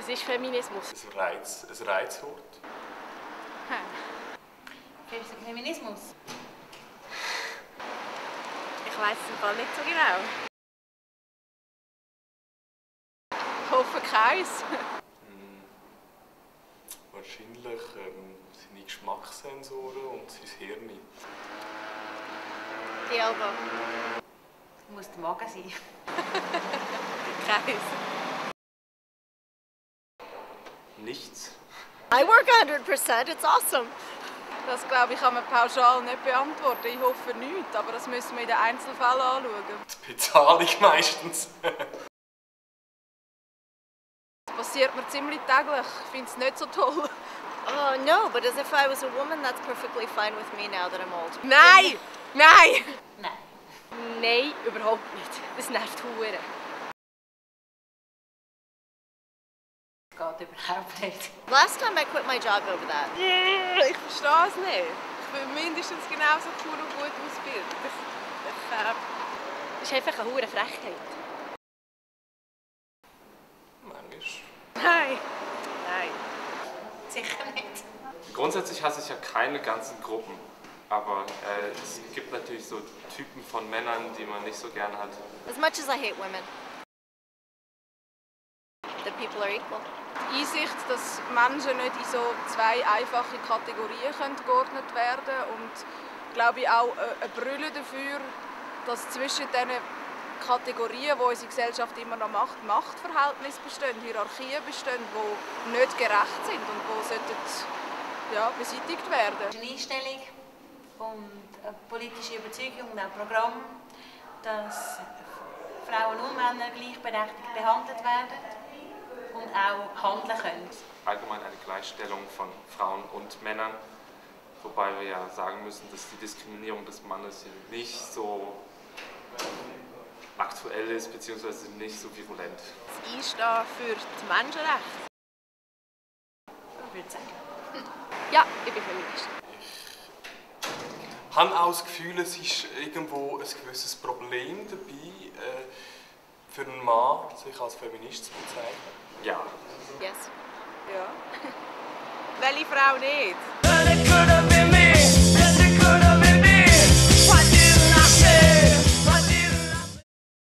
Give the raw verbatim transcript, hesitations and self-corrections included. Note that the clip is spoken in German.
ist Feminismus? Ein, Reiz, ein Reizwort. Hm. Feminismus? Ich weiss es im Fall nicht so genau. Ich hoffe keins. Hm. Wahrscheinlich ähm, seine Geschmackssensoren und sein Hirn. Die Elbe. Muss der Magen sein. Keins. Nichts. I work one hundred percent, it's awesome. Das, glaube ich, kann man pauschal nicht beantworten. Ich hoffe nicht, aber das müssen wir in den Einzelfällen anschauen. Die Bezahlung meistens. Das passiert mir ziemlich täglich. Ich finde es nicht so toll. Oh no, but as if I was a woman, that's perfectly fine with me now that I'm old. Nein! Nein! Nein. Nein, überhaupt nicht. Das nervt hure. Das geht überhaupt nicht. Last time I quit my job over that. Ich verstehe es nicht. Ich bin mindestens genauso cool und gut ausgebildet. Ich, ich, äh... Das ist einfach eine hure Frechheit. Manchmal. Nein. Nein. Sicher nicht. Grundsätzlich hasse ich ja keine ganzen Gruppen, aber äh, es gibt natürlich so Typen von Männern, die man nicht so gern hat. As much as I hate women, the people are equal. Die Einsicht, dass Menschen nicht in so zwei einfache Kategorien geordnet werden können und glaube ich auch eine Brille dafür, dass zwischen diesen Kategorien, die unsere Gesellschaft immer noch macht, Machtverhältnisse bestehen, Hierarchien bestehen, die nicht gerecht sind und die sollten, ja, beseitigt werden. Es ist eine Einstellung und eine politische Überzeugung und auch ein Programm, dass Frauen und Männer gleichberechtigt behandelt werden und auch handeln können. Allgemein eine Gleichstellung von Frauen und Männern, wobei wir ja sagen müssen, dass die Diskriminierung des Mannes nicht so aktuell ist, beziehungsweise nicht so virulent. Das Einstehen für die Menschenrechte. Ich würde sagen. Ja, ich bin Feminist. Ich habe auch das Gefühl, es ist irgendwo ein gewisses Problem dabei, äh, für einen Mann sich als Feminist zu bezeichnen. Ja. Yes. Ja. Welche Frau nicht?